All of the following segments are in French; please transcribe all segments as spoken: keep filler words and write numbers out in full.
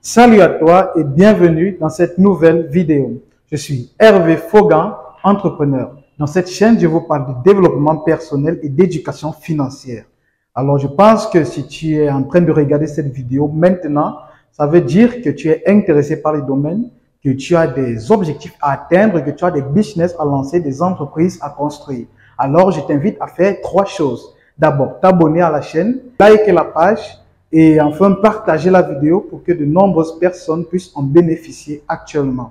Salut à toi et bienvenue dans cette nouvelle vidéo. Je suis Hervé Fogan, entrepreneur. Dans cette chaîne, je vous parle de développement personnel et d'éducation financière. Alors, je pense que si tu es en train de regarder cette vidéo maintenant, ça veut dire que tu es intéressé par les domaines, que tu as des objectifs à atteindre, que tu as des business à lancer, des entreprises à construire. Alors, je t'invite à faire trois choses. D'abord, t'abonner à la chaîne, liker la page, et enfin partager la vidéo pour que de nombreuses personnes puissent en bénéficier actuellement.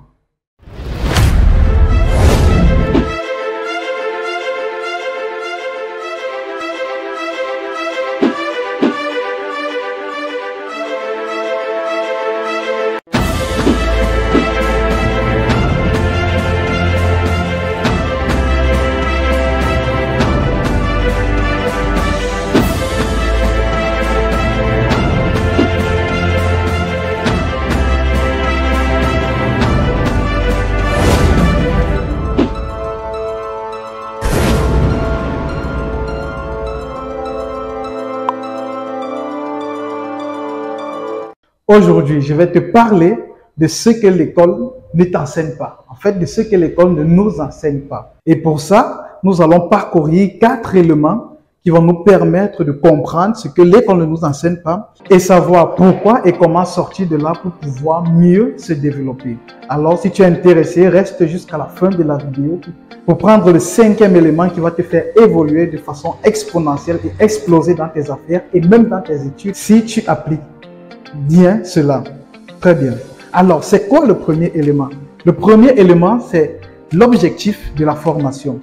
Aujourd'hui, je vais te parler de ce que l'école ne t'enseigne pas. En fait, de ce que l'école ne nous enseigne pas. Et pour ça, nous allons parcourir quatre éléments qui vont nous permettre de comprendre ce que l'école ne nous enseigne pas et savoir pourquoi et comment sortir de là pour pouvoir mieux se développer. Alors, si tu es intéressé, reste jusqu'à la fin de la vidéo pour prendre le cinquième élément qui va te faire évoluer de façon exponentielle et exploser dans tes affaires et même dans tes études si tu appliques bien cela. Très bien. Alors, c'est quoi le premier élément? Le premier élément, c'est l'objectif de la formation.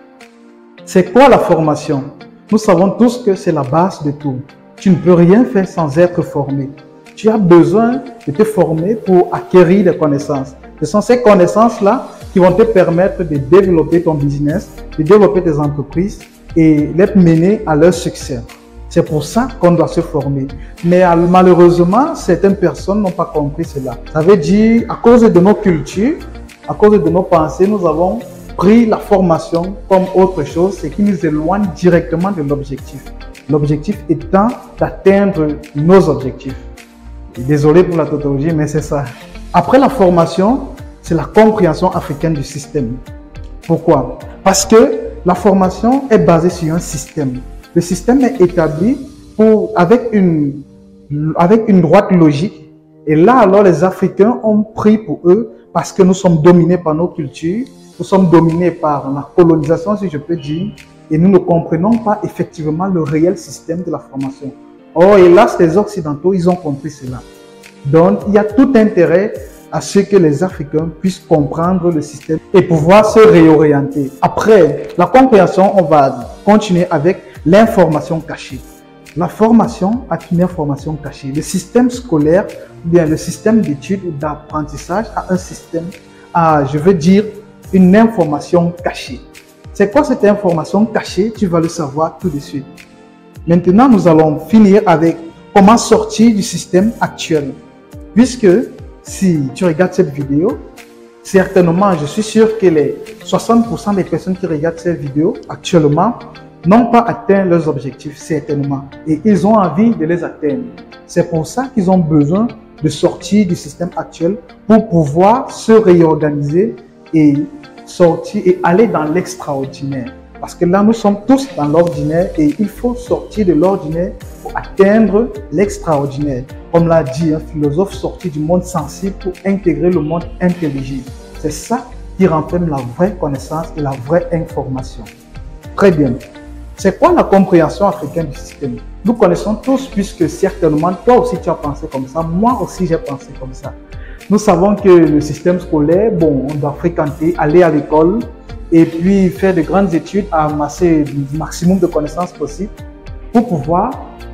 C'est quoi la formation? Nous savons tous que c'est la base de tout. Tu ne peux rien faire sans être formé. Tu as besoin de te former pour acquérir des connaissances. Ce sont ces connaissances-là qui vont te permettre de développer ton business, de développer tes entreprises et les mener à leur succès. C'est pour ça qu'on doit se former. Mais malheureusement, certaines personnes n'ont pas compris cela. Ça veut dire, à cause de nos cultures, à cause de nos pensées, nous avons pris la formation comme autre chose, ce qui nous éloigne directement de l'objectif. L'objectif étant d'atteindre nos objectifs. Et désolé pour la tautologie, mais c'est ça. Après la formation, c'est la compréhension africaine du système. Pourquoi? Parce que la formation est basée sur un système. Le système est établi pour, avec, une, avec une droite logique. Et là, alors, les Africains ont pris pour eux, parce que nous sommes dominés par nos cultures, nous sommes dominés par la colonisation, si je peux dire, et nous ne comprenons pas effectivement le réel système de la formation. Or, hélas, les Occidentaux, ils ont compris cela. Donc, il y a tout intérêt à ce que les Africains puissent comprendre le système et pouvoir se réorienter. Après la compréhension, on va continuer avec l'information cachée. La formation a une information cachée. Le système scolaire, ou bien le système d'études ou d'apprentissage a un système, a, je veux dire, une information cachée. C'est quoi cette information cachée? Tu vas le savoir tout de suite. Maintenant, nous allons finir avec comment sortir du système actuel. Puisque si tu regardes cette vidéo, certainement, je suis sûr que les soixante pour cent des personnes qui regardent cette vidéo actuellement n'ont pas atteint leurs objectifs, certainement. Et ils ont envie de les atteindre. C'est pour ça qu'ils ont besoin de sortir du système actuel pour pouvoir se réorganiser et sortir et aller dans l'extraordinaire. Parce que là, nous sommes tous dans l'ordinaire et il faut sortir de l'ordinaire pour atteindre l'extraordinaire. Comme l'a dit un philosophe, sorti du monde sensible pour intégrer le monde intelligible. C'est ça qui renferme la vraie connaissance et la vraie information. Très bien. C'est quoi la compréhension africaine du système? Nous connaissons tous, puisque certainement, toi aussi tu as pensé comme ça, moi aussi j'ai pensé comme ça. Nous savons que le système scolaire, bon, on doit fréquenter, aller à l'école et puis faire de grandes études, amasser le maximum de connaissances possibles pour pouvoir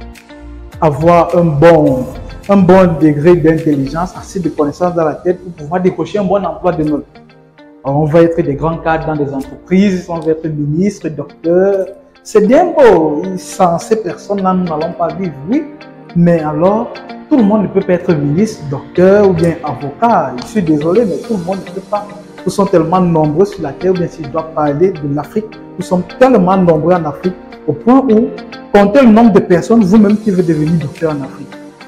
avoir un bon, un bon degré d'intelligence, assez de connaissances dans la tête pour pouvoir décrocher un bon emploi de notre. On va être des grands cadres dans des entreprises, on va être ministre, docteur. C'est bien beau, sans ces personnes-là, nous n'allons pas vivre, oui. Mais alors, tout le monde ne peut pas être ministre, docteur ou bien avocat. Je suis désolé, mais tout le monde ne peut pas. Nous sommes tellement nombreux sur la terre, ou bien si je dois parler de l'Afrique, nous sommes tellement nombreux en Afrique, au point où, comptez le nombre de personnes, vous-même qui veut devenir docteur en Afrique.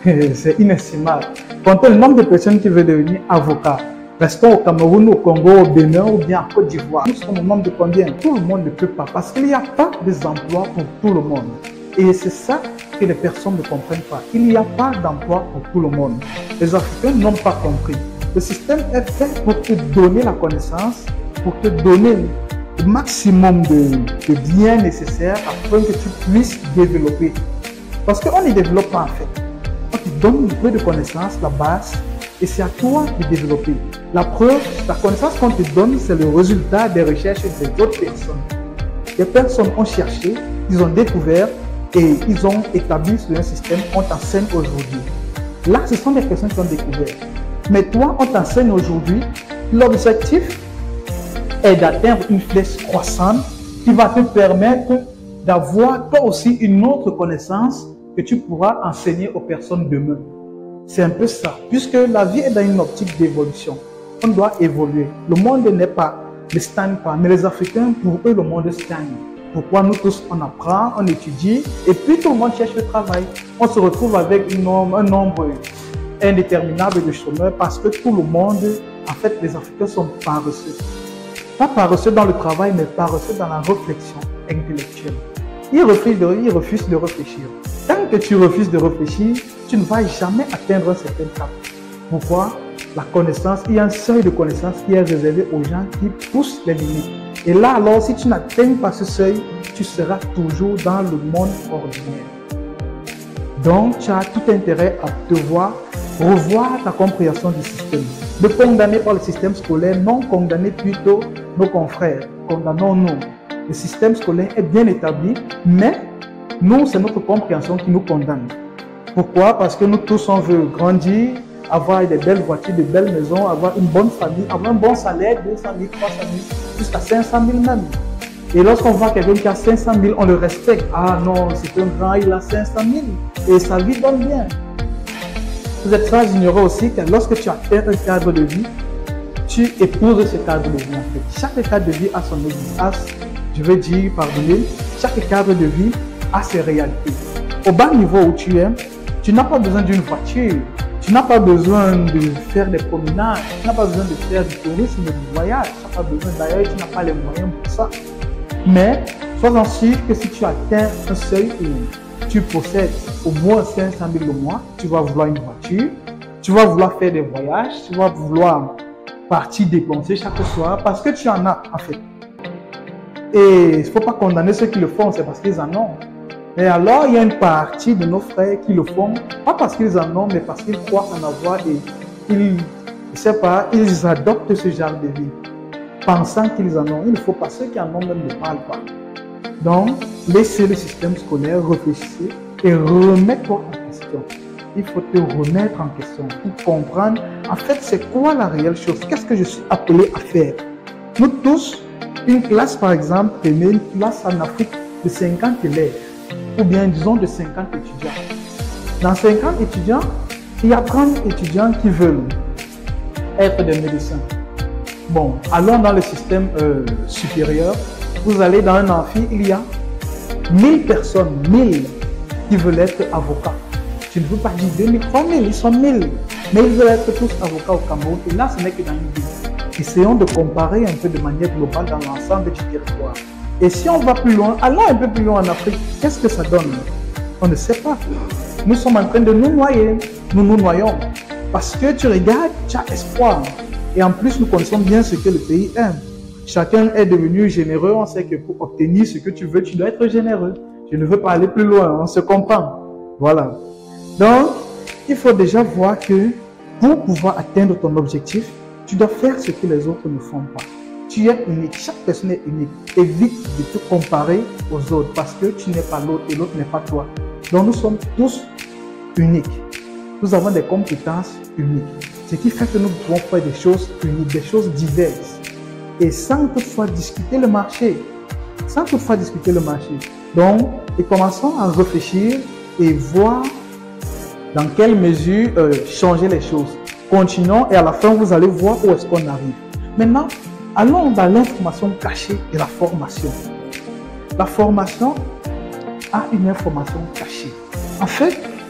c'est inestimable. Comptez le nombre de personnes qui veulent devenir avocat. Restons au Cameroun, au Congo, au Bénin ou bien à Côte d'Ivoire. Nous sommes au nombre de combien? Tout le monde ne peut pas parce qu'il n'y a pas des emplois pour tout le monde. Et c'est ça que les personnes ne comprennent pas. Il n'y a pas d'emploi pour tout le monde. Les Africains n'ont pas compris. Le système est fait pour te donner la connaissance, pour te donner le maximum de, de biens nécessaires afin que tu puisses développer. Parce qu'on ne développe pas en fait. On te donne un peu de connaissances, la base, et c'est à toi de développer. La preuve, la connaissance qu'on te donne, c'est le résultat des recherches des autres personnes. Les personnes ont cherché, ils ont découvert et ils ont établi sur un système qu'on t'enseigne aujourd'hui. Là, ce sont des personnes qui ont découvert. Mais toi, on t'enseigne aujourd'hui, l'objectif est d'atteindre une flèche croissante qui va te permettre d'avoir toi aussi une autre connaissance que tu pourras enseigner aux personnes demain. C'est un peu ça, puisque la vie est dans une optique d'évolution. On doit évoluer. Le monde n'est pas, ne stagne pas, mais les Africains, pour eux, le monde stagne. Pourquoi nous tous, on apprend, on étudie, et puis tout le monde cherche le travail. On se retrouve avec une nombre, un nombre indéterminable de chômeurs parce que tout le monde, en fait, les Africains sont paresseux. Pas paresseux dans le travail, mais paresseux dans la réflexion intellectuelle. Ils refusent de, ils refusent de réfléchir. Tant que tu refuses de réfléchir, tu ne vas jamais atteindre un certain cap. Pourquoi? La connaissance, il y a un seuil de connaissance qui est réservé aux gens qui poussent les limites. Et là, alors, si tu n'atteins pas ce seuil, tu seras toujours dans le monde ordinaire. Donc, tu as tout intérêt à devoir revoir ta compréhension du système. Ne condamner par le système scolaire, non condamner plutôt nos confrères. Condamnons-nous. Le système scolaire est bien établi, mais nous, c'est notre compréhension qui nous condamne. Pourquoi? Parce que nous tous, on veut grandir, avoir des belles voitures, de belles maisons, avoir une bonne famille, avoir un bon salaire, deux cent mille, trois cent mille, jusqu'à cinq cent mille même. Et lorsqu'on voit quelqu'un qui a cinq cent mille, on le respecte. Ah non, c'est un grand, il a cinq cent mille et sa vie donne bien. Vous êtes très ignoré aussi que lorsque tu atteins un cadre de vie, tu épouses ce cadre de vie en fait. Chaque cadre de vie a son existence, je veux dire, pardonnez, chaque cadre de vie a ses réalités. Au bas niveau où tu es, tu n'as pas besoin d'une voiture, tu n'as pas besoin de faire des promenades, tu n'as pas besoin de faire du tourisme, du voyage, tu n'as pas besoin d'ailleurs, tu n'as pas les moyens pour ça. Mais sois-en sûr que si tu atteins un seuil où tu possèdes au moins cinq cent mille le mois, tu vas vouloir une voiture, tu vas vouloir faire des voyages, tu vas vouloir partir dépenser chaque soir parce que tu en as en fait. Et il ne faut pas condamner ceux qui le font, c'est parce qu'ils en ont. Et alors, il y a une partie de nos frères qui le font, pas parce qu'ils en ont, mais parce qu'ils croient en avoir et ils, je sais pas, ils adoptent ce genre de vie, pensant qu'ils en ont. Il ne faut pas, ceux qui en ont même ne parlent pas. Donc, laissez le système scolaire réfléchir et remettre-toi en question. Il faut te remettre en question pour comprendre, en fait, c'est quoi la réelle chose? Qu'est-ce que je suis appelé à faire? Nous tous, une classe par exemple, une classe en Afrique de cinquante élèves, ou bien disons de cinquante étudiants. Dans cinquante étudiants, il y a trente étudiants qui veulent être des médecins. Bon, allons dans le système euh, supérieur. Vous allez dans un amphi, il y a mille personnes, mille qui veulent être avocats. Tu ne veux pas dire deux mille, trois mille, ils sont mille. Mais ils veulent être tous avocats au Cameroun. Et là, ce n'est que dans une ville. Essayons de comparer un peu de manière globale dans l'ensemble du territoire. Et si on va plus loin, allons un peu plus loin en Afrique, qu'est-ce que ça donne? On ne sait pas. Nous sommes en train de nous noyer. Nous nous noyons. Parce que tu regardes, tu as espoir. Et en plus, nous connaissons bien ce que le pays aime. Chacun est devenu généreux. On sait que pour obtenir ce que tu veux, tu dois être généreux. Je ne veux pas aller plus loin. On se comprend. Voilà. Donc, il faut déjà voir que pour pouvoir atteindre ton objectif, tu dois faire ce que les autres ne font pas. Tu es unique, chaque personne est unique. Évite de te comparer aux autres parce que tu n'es pas l'autre et l'autre n'est pas toi. Donc nous sommes tous uniques. Nous avons des compétences uniques. Ce qui fait que nous pouvons faire des choses uniques, des choses diverses. Et sans toutefois discuter le marché. Sans toutefois discuter le marché. Donc, et commençons à réfléchir et voir dans quelle mesure euh, changer les choses. Continuons et à la fin, vous allez voir où est-ce qu'on arrive. Maintenant, allons dans l'information cachée et la formation. La formation a une information cachée. En fait,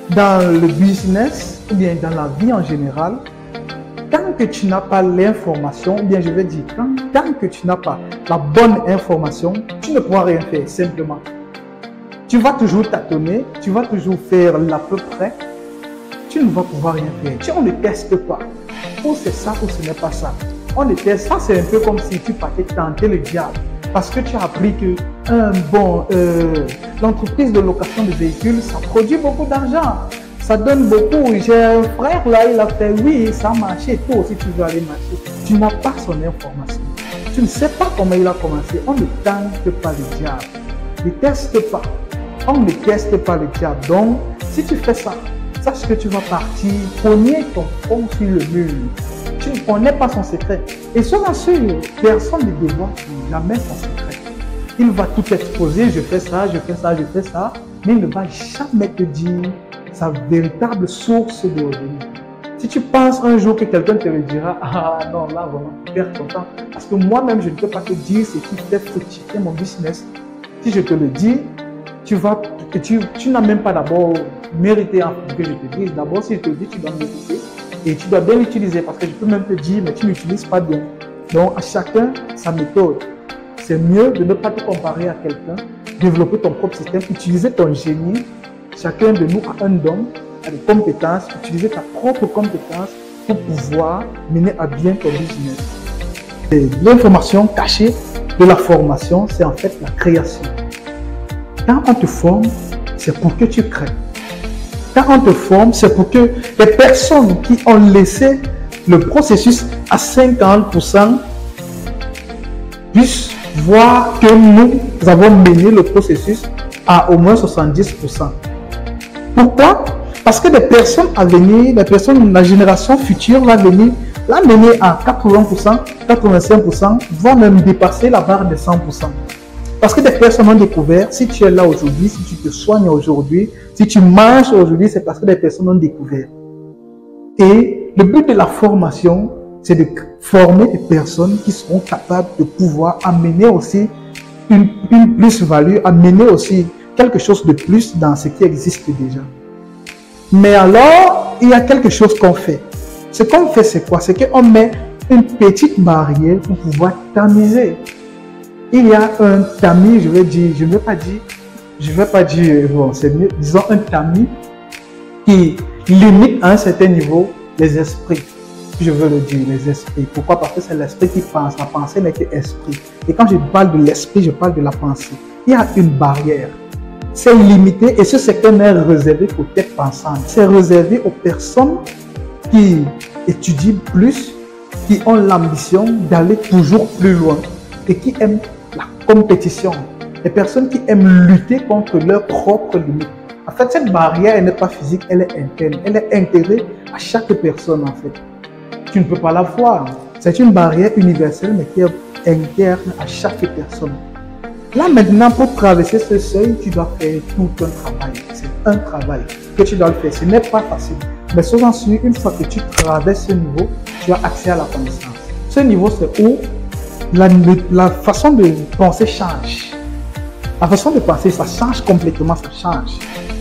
dans le business ou bien dans la vie en général, tant que tu n'as pas l'information, ou bien je vais dire, tant, tant que tu n'as pas la bonne information, tu ne pourras rien faire simplement. Tu vas toujours tâtonner, tu vas toujours faire l'à peu près, tu ne vas pouvoir rien faire. Tu, on ne teste pas. Ou c'est ça ou ce n'est pas ça. On ne teste. Ça, c'est un peu comme si tu partais tenter le diable. Parce que tu as appris que un bon, euh, l'entreprise de location de véhicules, ça produit beaucoup d'argent. Ça donne beaucoup. J'ai un frère là, il a fait oui, ça a marché. Toi aussi, tu veux aller marcher. Tu n'as pas son information. Tu ne sais pas comment il a commencé. On ne tente pas le diable. Ne teste pas. On ne teste pas le diable. Donc, si tu fais ça, sache que tu vas partir, pogner ton front sur le mur. Tu ne connais pas son secret. Et sois sûr, personne ne dévoile jamais son secret. Il va tout exposer, je fais ça, je fais ça, je fais ça, mais il ne va jamais te dire sa véritable source de revenus. Si tu penses un jour que quelqu'un te le dira, ah non, là vraiment, tu perds ton temps. Parce que moi-même, je ne peux pas te dire ce qui fait fructifier mon business. Si je te le dis, tu vas, tu, tu n'as même pas d'abord mérité que je te dise. D'abord, si je te dis, tu dois mériter et tu dois bien l'utiliser parce que je peux même te dire, mais tu n'utilises pas bien. Donc, à chacun sa méthode. C'est mieux de ne pas te comparer à quelqu'un, développer ton propre système, utiliser ton génie. Chacun de nous a un don, a des compétences, utiliser ta propre compétence pour pouvoir mener à bien ton business. L'information cachée de la formation, c'est en fait la création. Quand on te forme, c'est pour que tu crées. Quand on te forme, c'est pour que les personnes qui ont laissé le processus à cinquante pour cent puissent voir que nous avons mené le processus à au moins soixante-dix pour cent. Pourquoi? Parce que des personnes à venir, des personnes, la génération future va venir la mener à quatre-vingts pour cent, quatre-vingt-cinq pour cent, voire même dépasser la barre des cent pour cent. Parce que des personnes ont découvert, si tu es là aujourd'hui, si tu te soignes aujourd'hui, si tu marches aujourd'hui, c'est parce que des personnes ont découvert. Et le but de la formation, c'est de former des personnes qui seront capables de pouvoir amener aussi une, une plus-value, amener aussi quelque chose de plus dans ce qui existe déjà. Mais alors, il y a quelque chose qu'on fait. Ce qu'on fait, c'est quoi? C'est qu'on met une petite barrière pour pouvoir tamiser. Il y a un tamis, je vais dire, je ne vais pas dire, je ne vais pas dire, bon, c'est mieux, disons un tamis qui limite à un certain niveau les esprits. Je veux le dire, les esprits. Pourquoi? Parce que c'est l'esprit qui pense. La pensée n'est que esprit. Et quand je parle de l'esprit, je parle de la pensée. Il y a une barrière. C'est limité et ce secteur est réservé aux têtes pensantes. C'est réservé aux personnes qui étudient plus, qui ont l'ambition d'aller toujours plus loin et qui aiment la compétition. Les personnes qui aiment lutter contre leurs propres limites. En fait, cette barrière, elle n'est pas physique, elle est interne. Elle est intégrée à chaque personne, en fait. Tu ne peux pas la voir. C'est une barrière universelle, mais qui est interne à chaque personne. Là, maintenant, pour traverser ce seuil, tu dois faire tout un travail. C'est un travail que tu dois le faire. Ce n'est pas facile. Mais sois sûr, une fois que tu traverses ce niveau, tu as accès à la connaissance. Ce niveau, c'est où la, la façon de penser change. La façon de penser, ça change complètement, ça change.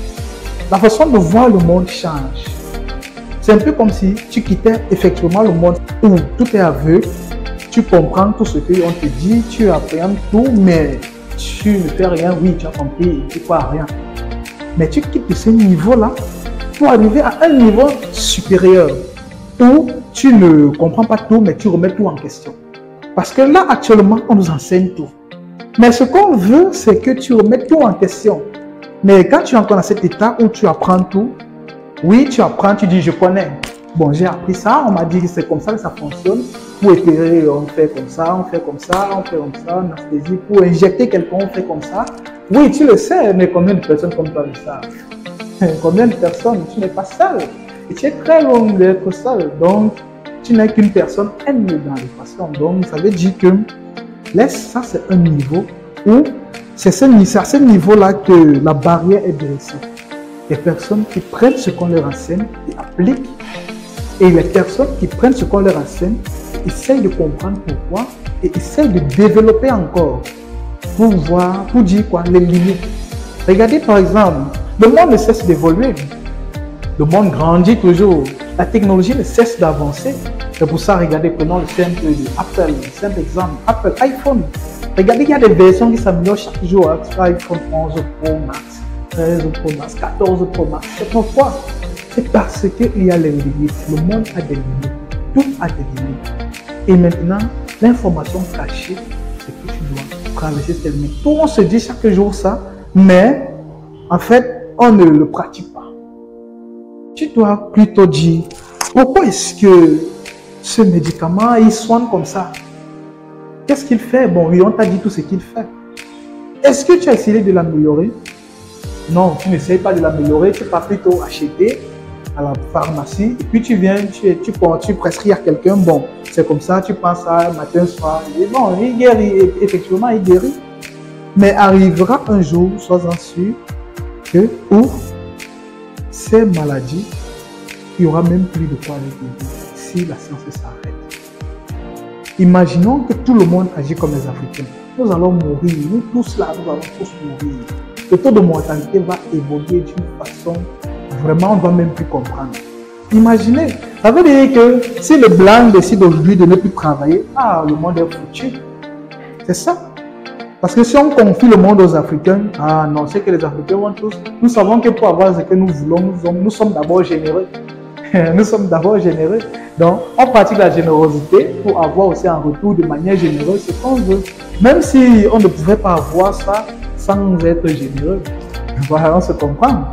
La façon de voir le monde change. C'est un peu comme si tu quittais effectivement le monde où tout est aveugle, tu comprends tout ce qu'on te dit, tu appréhendes tout, mais tu ne fais rien. Oui, tu as compris, tu ne fais rien. Mais tu quittes ce niveau-là pour arriver à un niveau supérieur où tu ne comprends pas tout, mais tu remets tout en question. Parce que là, actuellement, on nous enseigne tout. Mais ce qu'on veut, c'est que tu remettes tout en question. Mais quand tu es encore dans cet état où tu apprends tout, oui, tu apprends, tu dis, je connais. Bon, j'ai appris ça, on m'a dit que c'est comme ça que ça fonctionne. Pour éclairer, on fait comme ça, on fait comme ça, on fait comme ça, anesthésie. Pour injecter quelqu'un, on fait comme ça. Oui, tu le sais, mais combien de personnes comme toi le savent? Combien de personnes? Tu n'es pas seul. Et tu es très loin d'être seul. Donc, tu n'es qu'une personne aimée dans l'équation. Donc, ça veut dire que laisse, ça c'est un niveau où c'est à ce niveau-là que la barrière est dressée. Les personnes qui prennent ce qu'on leur enseigne et appliquent. Et les personnes qui prennent ce qu'on leur enseigne, essayent de comprendre pourquoi et essayent de développer encore pour voir, pour dire quoi, les limites. Regardez par exemple, le monde ne cesse d'évoluer. Le monde grandit toujours. La technologie ne cesse d'avancer. C'est pour ça, regardez, prenons le simple Apple, le simple exemple. Apple, iPhone. Regardez, il y a des versions qui s'améliorent chaque jour. Hein. iPhone onze Pro Max, treize Pro Max, quatorze Pro Max. C'est pourquoi? C'est parce qu'il y a les limites. Le monde a des limites. Tout a des limites. Et maintenant, l'information cachée, c'est que tu dois traverser ces limites. Tout le monde se dit chaque jour ça, mais en fait, on ne le pratique pas. Tu dois plutôt dire, pourquoi est-ce que ce médicament, il soigne comme ça? Qu'est-ce qu'il fait? Bon, oui, on t'a dit tout ce qu'il fait. Est-ce que tu as essayé de l'améliorer? Non, tu n'essayes pas de l'améliorer, tu vas plutôt acheter à la pharmacie, et puis tu viens, tu, tu, tu prescris à quelqu'un, bon, c'est comme ça, tu penses à matin, soir, et bon, il guérit, effectivement, il guérit. Mais arrivera un jour, sois-en sûr, que pour ces maladies, il n'y aura même plus de quoi les guérir si la science s'arrête. Imaginons que tout le monde agit comme les Africains. Nous allons mourir, nous tous là, nous allons tous mourir. Le taux de mortalité va évoluer d'une façon, vraiment, on ne va même plus comprendre. Imaginez, ça veut dire que si le blanc décide aujourd'hui de ne plus travailler, ah, le monde est foutu. C'est ça. Parce que si on confie le monde aux Africains, ah non, c'est que les Africains vont tous, nous savons que pour avoir ce que nous voulons, nous sommes, nous sommes d'abord généreux. Nous sommes d'abord généreux. Donc, on pratique la générosité pour avoir aussi en retour de manière généreuse ce qu'on veut. Même si on ne pouvait pas avoir ça sans être généreux. Voilà, on se comprend.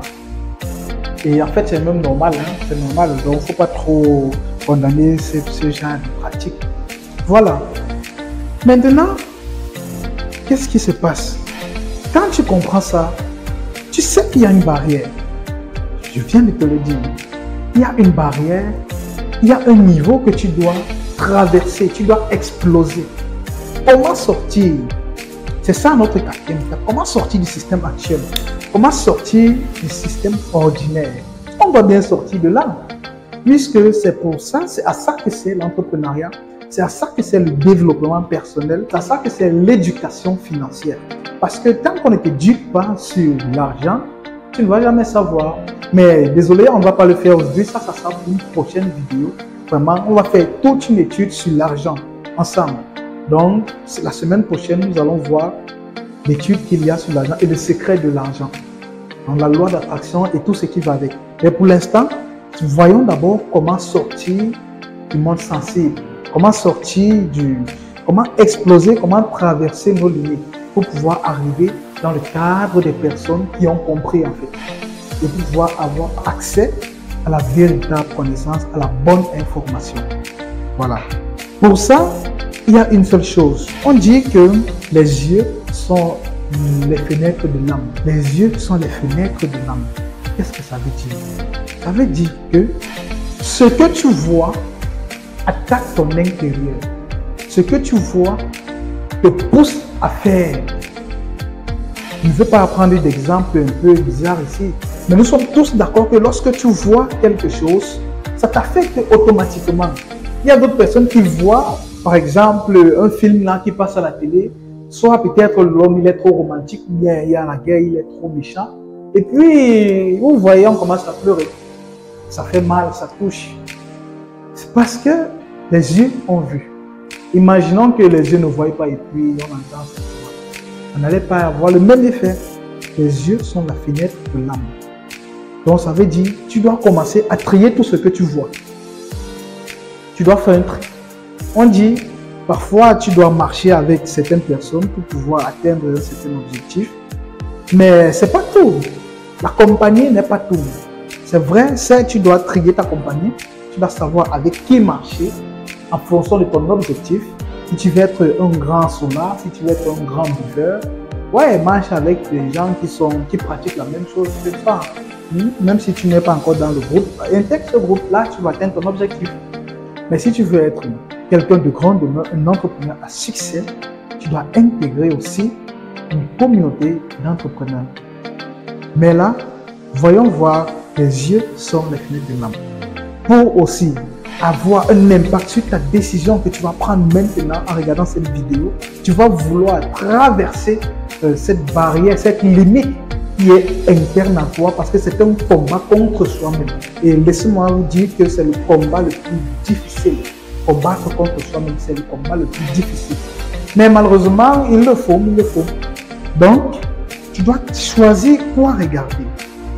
Et en fait, c'est même normal. Hein? C'est normal. Donc, il ne faut pas trop condamner ce, ce genre de pratique. Voilà. Maintenant, qu'est-ce qui se passe? Quand tu comprends ça, tu sais qu'il y a une barrière. Je viens de te le dire. Il y a une barrière, il y a un niveau que tu dois traverser, tu dois exploser. Comment sortir? C'est ça notre quatrième étape. Comment sortir du système actuel? Comment sortir du système ordinaire? On va bien sortir de là. Puisque c'est pour ça, c'est à ça que c'est l'entrepreneuriat, c'est à ça que c'est le développement personnel, c'est à ça que c'est l'éducation financière. Parce que tant qu'on ne t'éduque pas sur l'argent, tu ne vas jamais savoir. Mais désolé, on ne va pas le faire aujourd'hui. Ça, ça sera pour une prochaine vidéo. Vraiment, on va faire toute une étude sur l'argent ensemble. Donc, la semaine prochaine, nous allons voir l'étude qu'il y a sur l'argent et le secret de l'argent. Donc, la loi d'attraction et tout ce qui va avec. Mais pour l'instant, voyons d'abord comment sortir du monde sensible. Comment sortir du... Comment exploser, comment traverser nos limites pour pouvoir arriver dans le cadre des personnes qui ont compris en fait. De pouvoir avoir accès à la véritable connaissance, à la bonne information. Voilà. Pour ça, il y a une seule chose. On dit que les yeux sont les fenêtres de l'âme. Les yeux sont les fenêtres de l'âme. Qu'est-ce que ça veut dire? Ça veut dire que ce que tu vois attaque ton intérieur. Ce que tu vois te pousse à faire. Je ne veux pas prendre d'exemple un peu bizarre ici, mais nous sommes tous d'accord que lorsque tu vois quelque chose, ça t'affecte automatiquement. Il y a d'autres personnes qui voient, par exemple, un film là qui passe à la télé, soit peut-être l'homme il est trop romantique, ou bien il y a la guerre, il est trop méchant, et puis vous voyez, on commence à pleurer. Ça fait mal, ça touche. C'est parce que les yeux ont vu. Imaginons que les yeux ne voient pas et puis on entend ça. On n'allait pas avoir le même effet. Les yeux sont la fenêtre de l'âme. Donc ça veut dire, tu dois commencer à trier tout ce que tu vois. Tu dois faire un tri. On dit, parfois tu dois marcher avec certaines personnes pour pouvoir atteindre un certain objectif. Mais ce n'est pas tout. La compagnie n'est pas tout. C'est vrai, c'est tu dois trier ta compagnie. Tu dois savoir avec qui marcher en fonction de ton objectif. Si tu veux être un grand sonar, si tu veux être un grand buveur, ouais, marche avec des gens qui, sont, qui pratiquent la même chose que toi. Même si tu n'es pas encore dans le groupe, intègre ce groupe-là, tu vas atteindre ton objectif. Mais si tu veux être quelqu'un de grand demain, un entrepreneur à succès, tu dois intégrer aussi une communauté d'entrepreneurs. Mais là, voyons voir, les yeux sont les fenêtres de l'âme. Pour aussi avoir un impact sur ta décision que tu vas prendre maintenant en regardant cette vidéo, tu vas vouloir traverser euh, cette barrière, cette limite qui est interne à toi parce que c'est un combat contre soi-même. Et laissez-moi vous dire que c'est le combat le plus difficile. Combattre contre soi-même, c'est le combat le plus difficile. Mais malheureusement, il le faut, il le faut. Donc, tu dois choisir quoi regarder.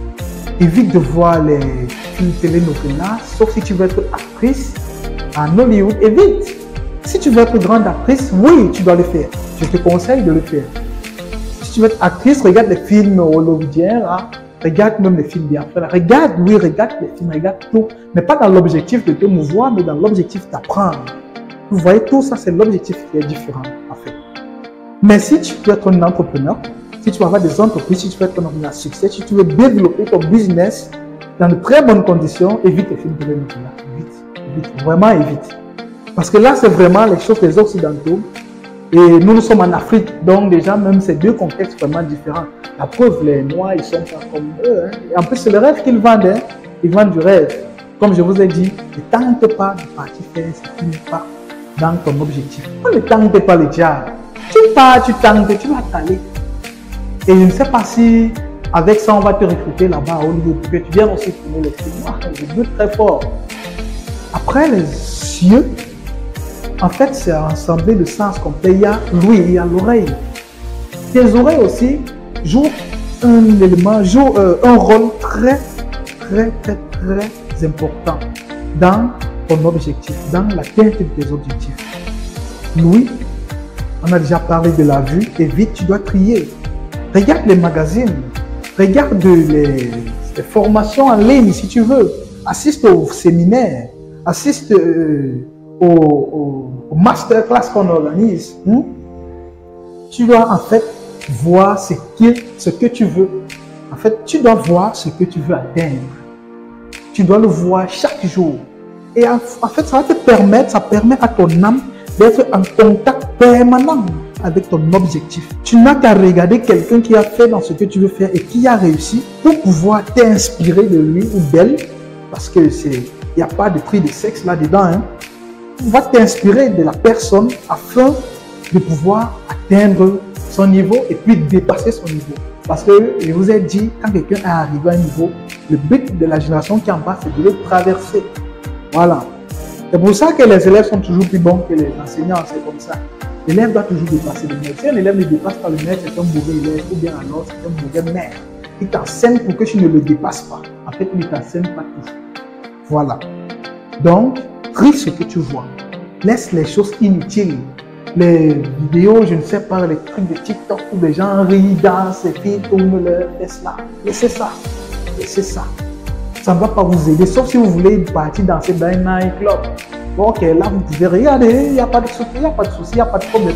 Évite de voir les films télénovelas, sauf si tu veux être actrice en Hollywood. Évite. Si tu veux être grande actrice, oui, tu dois le faire. Je te conseille de le faire. Si tu veux être actrice, regarde les films hollywoodiens, là. Regarde même les films bien faits. Regarde, oui, regarde les films, regarde tout. Mais pas dans l'objectif de te mouvoir, mais dans l'objectif d'apprendre. Vous voyez, tout ça, c'est l'objectif qui est différent, en fait. Mais si tu veux être un entrepreneur, si tu veux avoir des entreprises, si tu veux être un entrepreneur à succès, si tu veux développer ton business dans de très bonnes conditions, évite les films de télénovelas. Évite, évite, vraiment évite. Parce que là, c'est vraiment les choses des Occidentaux. Et nous, nous sommes en Afrique. Donc, déjà, même ces deux contextes vraiment différents. La preuve, les Noirs, ils sont pas comme eux. Hein. Et en plus, c'est le rêve qu'ils vendent. Hein. Ils vendent du rêve. Comme je vous ai dit, ne tente pas de partir faire ce qui n'est pas dans ton objectif. Ne tente pas le diable. Tu pars, tu tentes, tu vas t'aller. Et je ne sais pas si, avec ça, on va te recruter là-bas à Hollywood pour que tu viennes aussi tourner les films. Ah, je doute très fort. Après, les yeux, en fait, c'est un ensemble de sens complet. Il y a l'ouïe, il y a l'oreille. Tes oreilles aussi jouent un élément, jouent euh, un rôle très, très, très, très important dans ton objectif, dans l'atteinte de tes objectifs. L'ouïe, on a déjà parlé de la vue, et vite, tu dois trier. Regarde les magazines, regarde les, les formations en ligne si tu veux, assiste aux séminaires, assiste euh, aux, aux, aux masterclass qu'on organise. Hein? Tu dois en fait voir ce, qui, ce que tu veux. En fait, tu dois voir ce que tu veux atteindre. Tu dois le voir chaque jour. Et en, en fait, ça va te permettre, ça permet à ton âme d'être en contact permanent avec ton objectif. Tu n'as qu'à regarder quelqu'un qui a fait dans ce que tu veux faire et qui a réussi pour pouvoir t'inspirer de lui ou d'elle, parce que c'est, il n'y a pas de prix de sexe là-dedans. Hein. On va t'inspirer de la personne afin de pouvoir atteindre son niveau et puis dépasser son niveau. Parce que je vous ai dit, quand quelqu'un est arrivé à un niveau, le but de la génération qui est en bas, c'est de le traverser. Voilà. C'est pour ça que les élèves sont toujours plus bons que les enseignants, c'est comme ça. L'élève doit toujours dépasser le maître. Si un élève ne dépasse pas le maître, c'est un mauvais élève, ou bien alors c'est un mauvais maître. Il t'enseigne pour que tu ne le dépasses pas. En fait, il ne t'enseigne pas tout. Voilà. Donc, trie ce que tu vois. Laisse les choses inutiles. Les vidéos, je ne sais pas, les trucs de TikTok où les gens rient, dansent, et puis tournent leur laisse là. Laissez ça. Laissez ça. Ça ne va pas vous aider, sauf si vous voulez partir danser dans un nightclub. Bon, ok, là vous pouvez regarder, il n'y a pas de souci, il n'y a pas de souci, il n'y a pas de problème.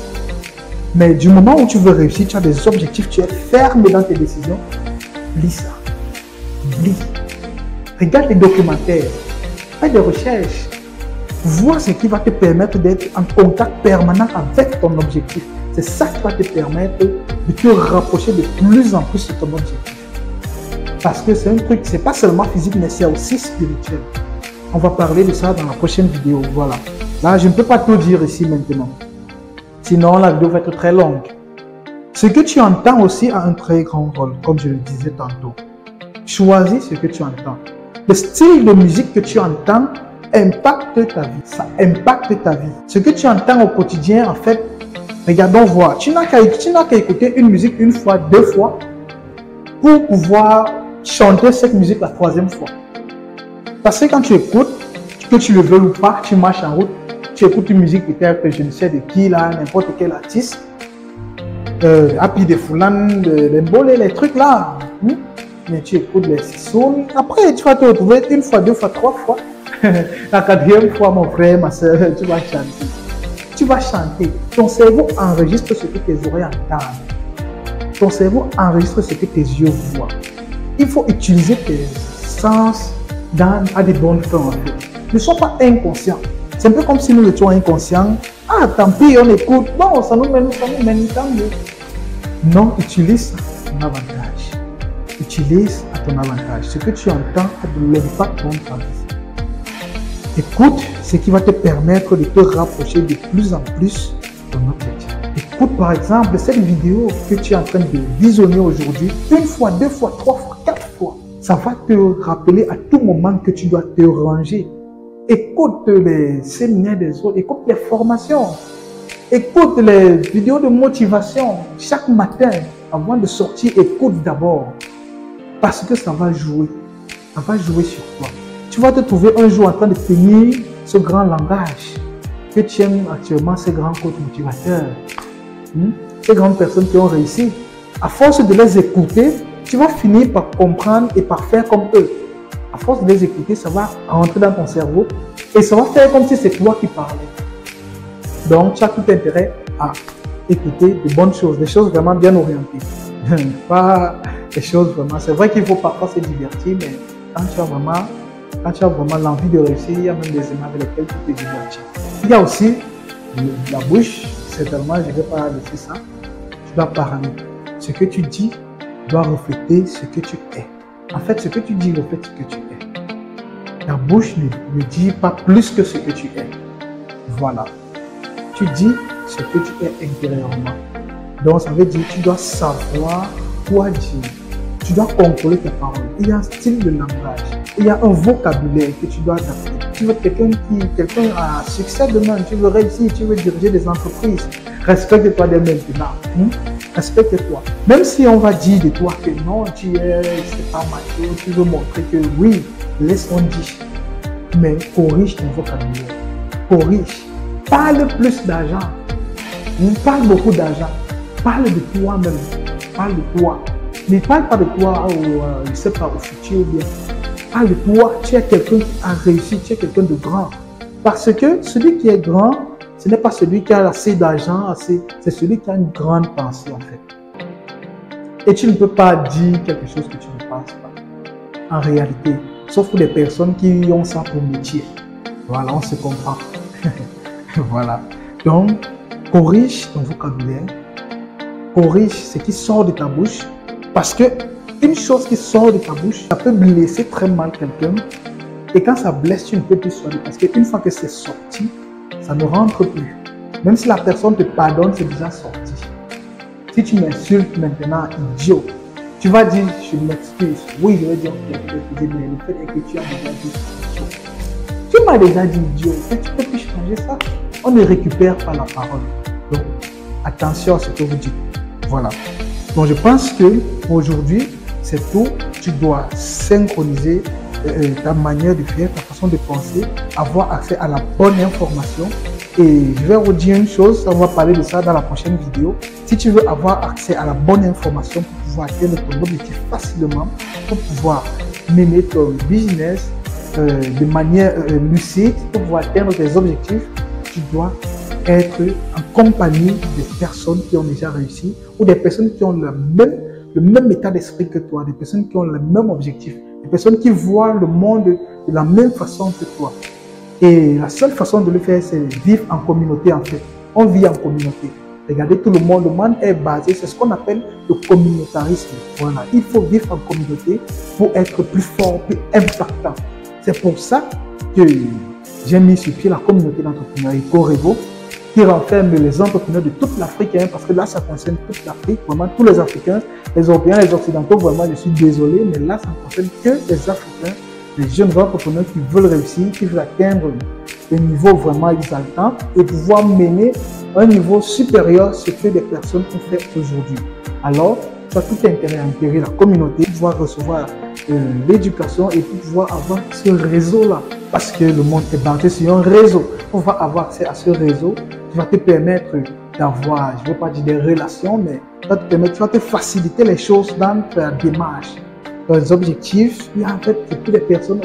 Mais du moment où tu veux réussir, tu as des objectifs, tu es ferme dans tes décisions, lis ça. Lis. Regarde les documentaires, fais des recherches, vois ce qui va te permettre d'être en contact permanent avec ton objectif. C'est ça qui va te permettre de te rapprocher de plus en plus de ton objectif. Parce que c'est un truc, c'est pas seulement physique, mais c'est aussi spirituel. On va parler de ça dans la prochaine vidéo. Voilà. Là, je ne peux pas tout dire ici maintenant. Sinon, la vidéo va être très longue. Ce que tu entends aussi a un très grand rôle, comme je le disais tantôt. Choisis ce que tu entends. Le style de musique que tu entends impacte ta vie. Ça impacte ta vie. Ce que tu entends au quotidien, en fait, regardons voir. Tu n'as qu'à qu'à écouter une musique une fois, deux fois, pour pouvoir chanter cette musique la troisième fois. Parce que quand tu écoutes, que tu le veux ou pas, tu marches en route, tu écoutes une musique peut-être que je ne sais de qui là, n'importe quel artiste, euh, Happy de Foulan, de Mbolé, les trucs là, hmm? Mais tu écoutes les sons, après tu vas te retrouver une fois, deux fois, trois fois, la quatrième fois mon frère, ma soeur, tu vas chanter. Tu vas chanter. Ton cerveau enregistre ce que tes oreilles entendent. Ton cerveau enregistre ce que tes yeux voient. Il faut utiliser tes sens dans, à des bonnes fins en fait. Ne sois pas inconscient. C'est un peu comme si nous étions inconscients. Ah, tant pis, on écoute. Bon, ça nous mène, ça nous mène, tant mieux. Non, utilise à ton avantage. Utilise à ton avantage. Ce que tu entends a de l'impact dans ta vie. Écoute ce qui va te permettre de te rapprocher de plus en plus de ton objectif. écoute par exemple cette vidéo que tu es en train de visionner aujourd'hui, une fois, deux fois, trois fois, quatre fois. Ça va te rappeler à tout moment que tu dois te ranger. Écoute les séminaires des autres, écoute les formations, écoute les vidéos de motivation chaque matin avant de sortir. Écoute d'abord parce que ça va jouer, ça va jouer sur toi. Tu vas te trouver un jour en train de tenir ce grand langage que tu aimes actuellement, ces grands coachs motivateurs, hmm? Ces grandes personnes qui ont réussi. À force de les écouter, tu vas finir par comprendre et par faire comme eux. À force de les écouter, ça va rentrer dans ton cerveau et ça va faire comme si c'est toi qui parlais. Donc, tu as tout intérêt à écouter de bonnes choses, des choses vraiment bien orientées. Pas des choses vraiment... C'est vrai qu'il faut parfois se divertir, mais quand tu as vraiment, quand tu as vraiment l'envie de réussir, il y a même des images avec lesquelles tu peux te divertir. Il y a aussi la bouche. Certainement, je ne vais pas laisser ça. Tu dois parler. Ce que tu dis doit refléter ce que tu es. En fait, ce que tu dis reflète ce que tu es. Ta bouche ne, ne dit pas plus que ce que tu es. Voilà. Tu dis ce que tu es intérieurement. Donc, ça veut dire que tu dois savoir quoi dire. Tu dois contrôler tes paroles. Il y a un style de langage. Il y a un vocabulaire que tu dois adapter. Tu veux quelqu'un qui, quelqu'un à succès demain, tu veux réussir, tu veux diriger des entreprises. Respecte-toi dès maintenant. Hmm? Respecte-toi. Même si on va dire de toi que non, tu es, c'est pas macho, tu veux montrer que oui, laisse-on dire. Mais corrige ton vocabulaire. Corrige. Parle plus d'argent. Parle beaucoup d'argent. Parle de toi-même. Parle de toi. Ne parle pas de toi au, euh, je sais pas, au futur ou bien. Parle de toi. Tu es quelqu'un qui a réussi. Tu es quelqu'un de grand. Parce que celui qui est grand, ce n'est pas celui qui a assez d'argent, assez, c'est celui qui a une grande pensée en fait. Et tu ne peux pas dire quelque chose que tu ne penses pas. En réalité, sauf pour des personnes qui ont ça pour métier. Voilà, on se comprend. Voilà. Donc, corrige ton vocabulaire. Corrige ce qui sort de ta bouche. Parce que une chose qui sort de ta bouche, ça peut blesser très mal quelqu'un. Et quand ça blesse, tu ne peux plus soigner. Parce qu'une fois que c'est sorti, ça ne rentre plus. Même si la personne te pardonne, c'est déjà sorti. Si tu m'insultes maintenant, idiot, tu vas dire, je m'excuse. Oui, je vais dire, ok, je vais te dire, mais le fait est que tu as déjà dit idiot. Tu m'as déjà dit idiot, et tu ne peux plus changer ça. On ne récupère pas la parole. Donc, attention à ce que vous dites. Voilà. Donc, je pense que aujourd'hui, c'est tout. Tu dois synchroniser euh, ta manière de faire, ta façon de penser, avoir accès à la bonne information. Et je vais vous dire une chose, on va parler de ça dans la prochaine vidéo. Si tu veux avoir accès à la bonne information pour pouvoir atteindre ton objectif facilement, pour pouvoir mener ton business euh, de manière euh, lucide, pour pouvoir atteindre tes objectifs, tu dois être en compagnie des personnes qui ont déjà réussi ou des personnes qui ont le même, le même état d'esprit que toi, des personnes qui ont le même objectif, des personnes qui voient le monde de la même façon que toi. Et la seule façon de le faire, c'est vivre en communauté en fait. On vit en communauté. Regardez, tout le monde, le monde est basé, c'est ce qu'on appelle le communautarisme. Voilà, il faut vivre en communauté pour être plus fort, plus impactant. C'est pour ça que j'ai mis sur pied la communauté d'entrepreneurs EcoRevo qui renferme les entrepreneurs de toute l'Afrique, hein, parce que là, ça concerne toute l'Afrique, vraiment tous les Africains, les Européens, les Occidentaux, vraiment, je suis désolé, mais là, ça ne concerne que les Africains, les jeunes entrepreneurs qui veulent réussir, qui veulent atteindre un niveau vraiment exaltant et pouvoir mener un niveau supérieur à ce que des personnes ont fait aujourd'hui. Alors, tu as tout intérêt à intégrer la communauté, pouvoir recevoir euh, l'éducation et pour pouvoir avoir ce réseau-là. Parce que le monde est basé sur un réseau. Pour pouvoir avoir accès à ce réseau, qui va te permettre d'avoir, je ne veux pas dire des relations, mais ça va te permettre, tu vas te faciliter les choses dans ta démarche. Dans les objectifs, il y a en fait toutes les personnes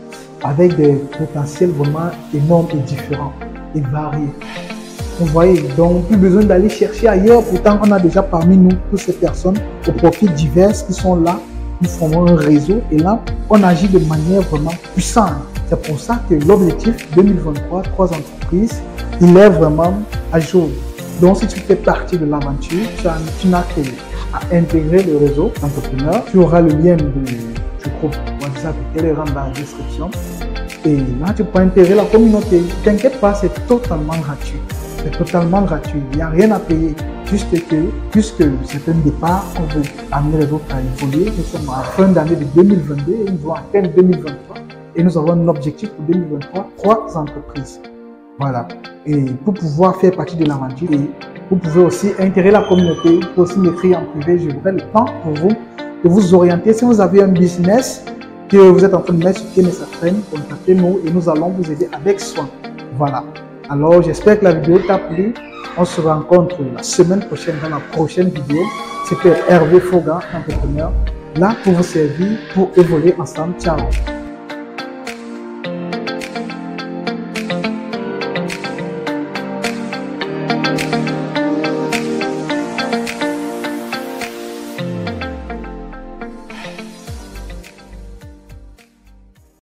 avec des potentiels vraiment énormes et différents et variés. Vous voyez, donc plus besoin d'aller chercher ailleurs. Pourtant, on a déjà parmi nous toutes ces personnes aux profils divers qui sont là. Nous formons un réseau et là, on agit de manière vraiment puissante. C'est pour ça que l'objectif deux mille vingt-trois, trois entreprises, il est vraiment à jour. Donc, si tu fais partie de l'aventure, tu n'as qu'à intégrer le réseau d'entrepreneurs. Tu auras le lien de, du groupe WhatsApp et Telegram dans la description. Et là, tu peux intégrer la communauté. Ne t'inquiète pas, c'est totalement gratuit. C'est totalement gratuit. Il n'y a rien à payer. juste que, puisque c'est un départ, on veut amener les autres à évoluer. Nous sommes à la fin d'année de deux mille vingt-deux et nous allons atteindre deux mille vingt-trois. Et nous avons un objectif pour deux mille vingt-trois, trois entreprises. Voilà. Et pour pouvoir faire partie de l'aventure, et vous pouvez aussi intégrer la communauté, vous pouvez aussi m'écrire en privé, je voudrais le temps pour vous de vous orienter. Si vous avez un business que vous êtes en train de mettre sur pied, mais ça traîne, contactez-nous et nous allons vous aider avec soin. Voilà. Alors, j'espère que la vidéo t'a plu. On se rencontre la semaine prochaine dans la prochaine vidéo. C'était Hervé Foga, entrepreneur, là pour vous servir, pour évoluer ensemble. Ciao.